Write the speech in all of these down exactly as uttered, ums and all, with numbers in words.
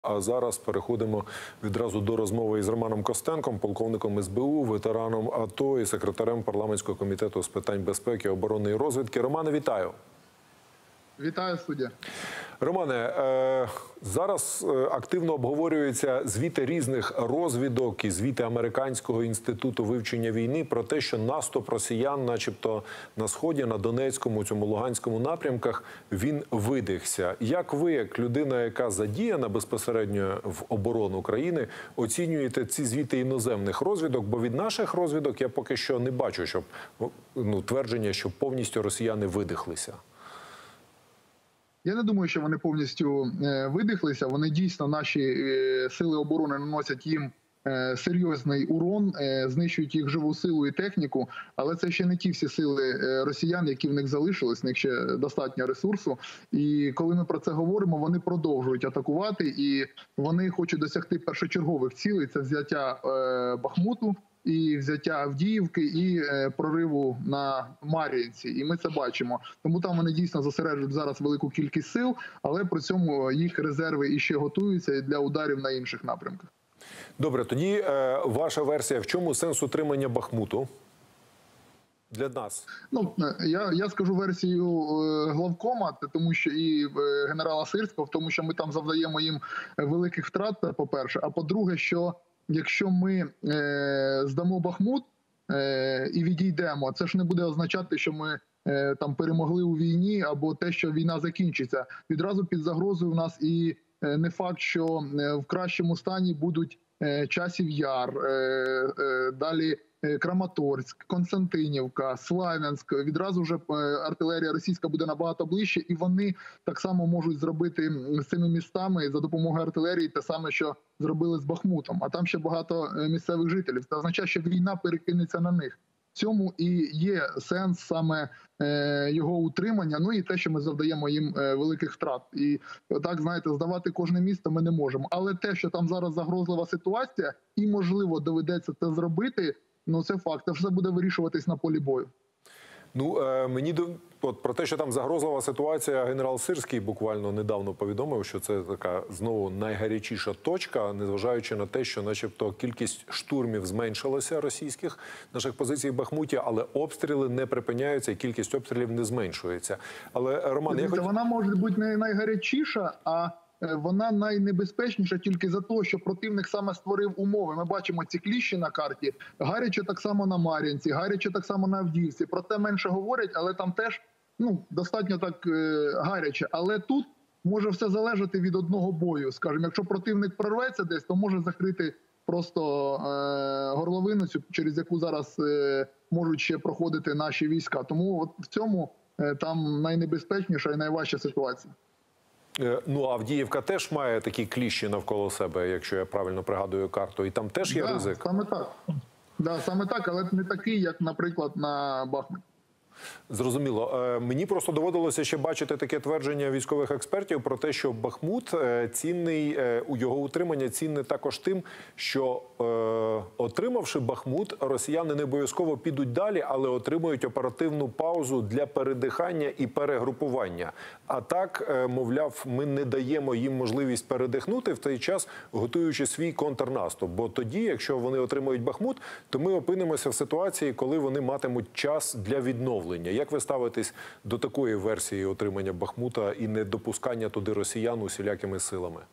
А зараз переходимо відразу до розмови із Романом Костенком, полковником ес бе у, ветераном АТО і секретарем парламентського комітету з питань безпеки, оборони і розвідки. Романе, вітаю. Вітаю, суддя. Романе, е, зараз активно обговорюються звіти різних розвідок і звіти Американського інституту вивчення війни про те, що наступ росіян, начебто на Сході, на Донецькому, цьому Луганському напрямках, він видихся. Як ви, як людина, яка задіяна безпосередньо в оборону України, оцінюєте ці звіти іноземних розвідок? Бо від наших розвідок я поки що не бачу, щоб ну, твердження, що повністю росіяни видихлися. Я не думаю, що вони повністю видихлися. Вони дійсно, наші сили оборони наносять їм серйозний урон, знищують їх живу силу і техніку, але це ще не ті всі сили росіян, які в них залишились, в них ще достатньо ресурсу. І коли ми про це говоримо, вони продовжують атакувати, і вони хочуть досягти першочергових цілей – це взяття Бахмуту, і взяття Авдіївки, і прориву на Мар'їнці. І ми це бачимо. Тому там вони дійсно зосереджують зараз велику кількість сил, але при цьому їх резерви іще готуються для ударів на інших напрямках. Добре, тоді е, ваша версія, в чому сенс утримання Бахмуту для нас? Ну, я, я скажу версію главкома, тому що і генерала Сирського, в тому, що ми там завдаємо їм великих втрат, по-перше, а по-друге, що якщо ми е, здамо Бахмут е, і відійдемо, це ж не буде означати, що ми е, там перемогли у війні або те, що війна закінчиться. Відразу під загрозою у нас і е, не факт, що в кращому стані будуть е, Часів Яр, е, е, далі Краматорськ, Константинівка, Славянськ. Відразу вже артилерія російська буде набагато ближче, і вони так само можуть зробити з цими містами за допомогою артилерії те саме, що зробили з Бахмутом. А там ще багато місцевих жителів. Це означає, що війна перекинеться на них. В цьому і є сенс саме його утримання, ну і те, що ми завдаємо їм великих втрат. І так, знаєте, здавати кожне місто ми не можемо. Але те, що там зараз загрозлива ситуація, і, можливо, доведеться це зробити, ну, це факт. Це все буде вирішуватись на полі бою. Ну, е, мені от, про те, що там загрозлива ситуація, генерал Сирський буквально недавно повідомив, що це така знову найгарячіша точка, незважаючи на те, що начебто кількість штурмів зменшилася російських наших позицій в Бахмуті, але обстріли не припиняються і кількість обстрілів не зменшується. Але, Роман, я хотів... Вона може бути не найгарячіша, а вона найнебезпечніша тільки за те, що противник саме створив умови. Ми бачимо ці кліщі на карті. Гаряче так само на Мар'їнці, гаряче так само на Авдіївці. Про те менше говорять, але там теж ну, достатньо так е, гаряче. Але тут може все залежати від одного бою. Скажімо, якщо противник прорветься десь, то може закрити просто е, горловину, через яку зараз е, можуть ще проходити наші війська. Тому от в цьому е, там найнебезпечніша і найважча ситуація. Ну, Авдіївка теж має такі кліщі навколо себе, якщо я правильно пригадую карту, і там теж є да, ризик? Саме так. Да, саме так, але не такий, як, наприклад, на Бахмуті. Зрозуміло. Мені просто доводилося ще бачити таке твердження військових експертів про те, що Бахмут цінний, у його утримання цінне також тим, що отримавши Бахмут, росіяни не обов'язково підуть далі, але отримують оперативну паузу для передихання і перегрупування. А так, мовляв, ми не даємо їм можливість передихнути в той час, готуючи свій контрнаступ. Бо тоді, якщо вони отримують Бахмут, то ми опинимося в ситуації, коли вони матимуть час для відновлення. Як ви ставитесь до такої версії отримання Бахмута і недопускання туди росіян усілякими силами?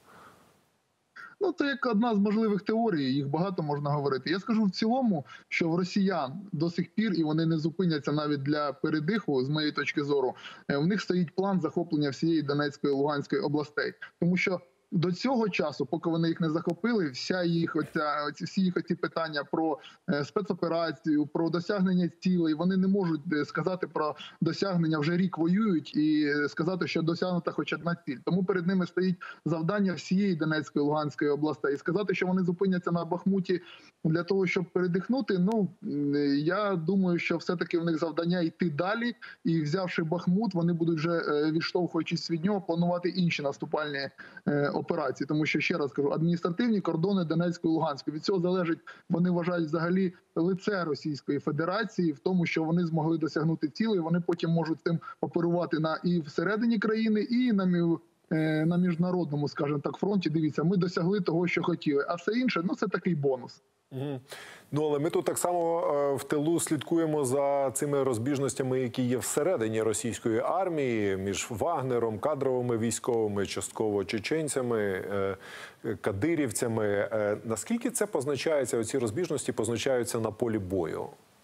Ну, це як одна з можливих теорій, їх багато можна говорити. Я скажу в цілому, що в росіян до сих пір, і вони не зупиняться навіть для передиху, з моєї точки зору, в них стоїть план захоплення всієї Донецької, Луганської областей. Тому що до цього часу, поки вони їх не захопили, вся їх оця, всі їх оці питання про спецоперацію, про досягнення цілей, вони не можуть сказати про досягнення, вже рік воюють, і сказати, що досягнута хоч одна ціль. Тому перед ними стоїть завдання всієї Донецької, Луганської областей. І сказати, що вони зупиняться на Бахмуті для того, щоб передихнути, ну, я думаю, що все-таки в них завдання йти далі, і взявши Бахмут, вони будуть вже, відштовхуючись від нього, планувати інші наступальні операції, тому що, ще раз кажу, адміністративні кордони Донецької і Луганської. Від цього залежить, вони вважають взагалі лице Російської Федерації в тому, що вони змогли досягнути цілей, вони потім можуть цим оперувати на і всередині країни, і на е, на міжнародному, скажімо так, фронті. Дивіться, ми досягли того, що хотіли, а все інше, ну, це такий бонус. Угу. Ну, але ми тут так само е, в тилу слідкуємо за цими розбіжностями, які є всередині російської армії, між Вагнером, кадровими військовими, частково чеченцями, е, кадирівцями. Е, наскільки це позначається, оці розбіжності позначаються на полі бою?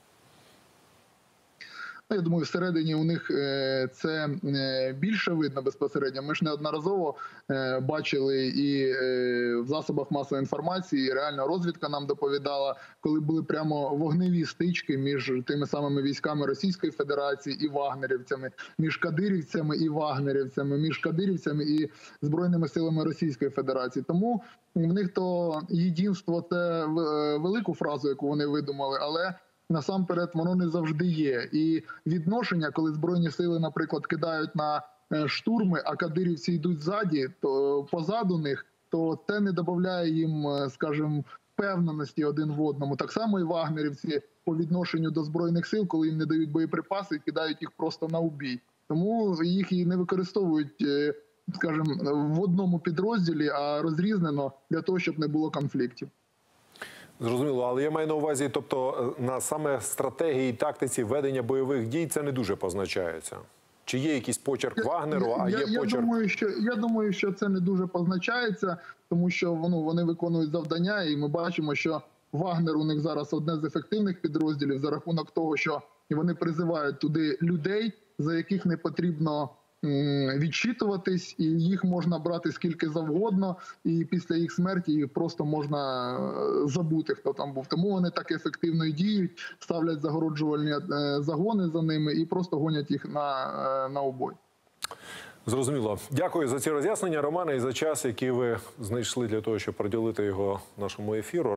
Я думаю, всередині у них це більше видно безпосередньо. Ми ж неодноразово бачили і в засобах масової інформації, і реально розвідка нам доповідала, коли були прямо вогневі стички між тими самими військами Російської Федерації і вагнерівцями, між кадирівцями і вагнерівцями, між кадирівцями і Збройними силами Російської Федерації. Тому в них то єдинство – це велику фразу, яку вони видумали, але насамперед воно не завжди є. І відношення, коли Збройні сили, наприклад, кидають на штурми, а кадирівці йдуть ззаді, то позаду них, то це не додає їм, скажімо, впевненості один в одному. Так само і вагнерівці по відношенню до Збройних сил, коли їм не дають боєприпаси, кидають їх просто на убій. Тому їх і не використовують, скажімо, в одному підрозділі, а розрізнено для того, щоб не було конфліктів. Зрозуміло, але я маю на увазі, тобто на саме стратегії і тактиці ведення бойових дій це не дуже позначається? Чи є якийсь почерк Вагнеру, а я, є я, почерк... Я думаю, що, я думаю, що це не дуже позначається, тому що ну, вони виконують завдання, і ми бачимо, що Вагнер у них зараз одне з ефективних підрозділів за рахунок того, що вони призивають туди людей, за яких не потрібно відчитуватись, і їх можна брати скільки завгодно, і після їх смерті їх просто можна забути, хто там був. Тому вони так ефективно і діють, ставлять загороджувальні загони за ними і просто гонять їх на, на обой. Зрозуміло. Дякую за ці роз'яснення, Романе, і за час, який ви знайшли для того, щоб приділити його нашому ефіру.